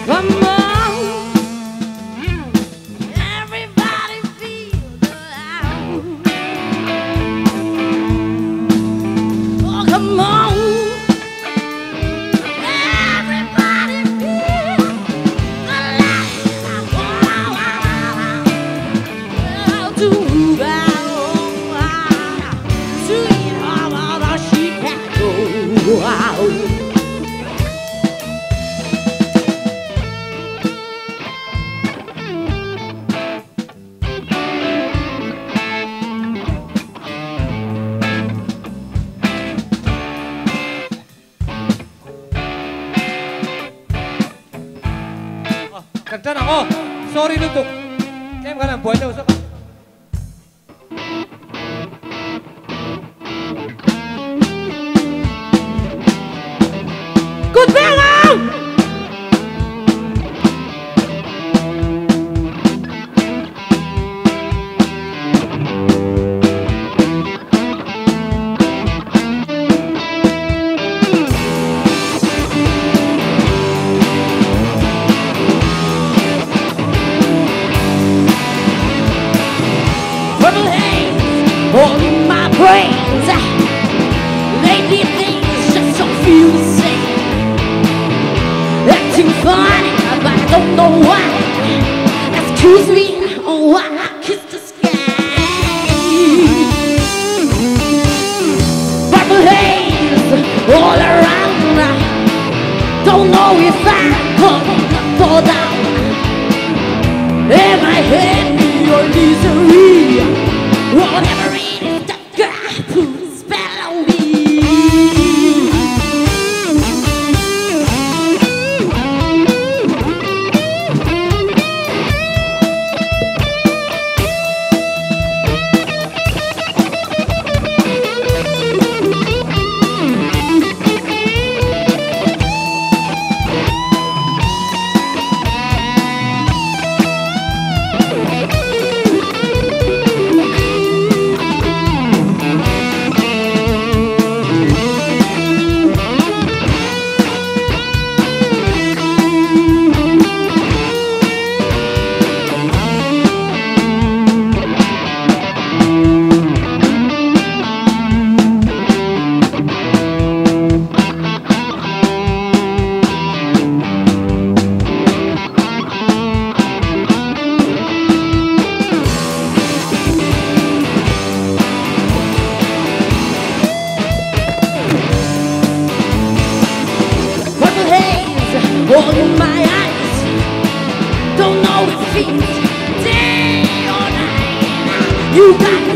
Come on, everybody feel the loud. Oh, come on, everybody feel the loud. To sweet home of the Chicago. Nagtan ako. Sorry lutok. Kaya ka ng buhay daw. Good fellow! Purple haze all in my brains. Lately things just don't feel the same. Acting funny, but I don't know why. Excuse me, oh why I kiss the sky. Purple haze all around. Don't know if I'm coming up or down. Am I happy or misery? Whatever it is, that guy put a spell on me. All in my eyes, don't know if it's day or night. You got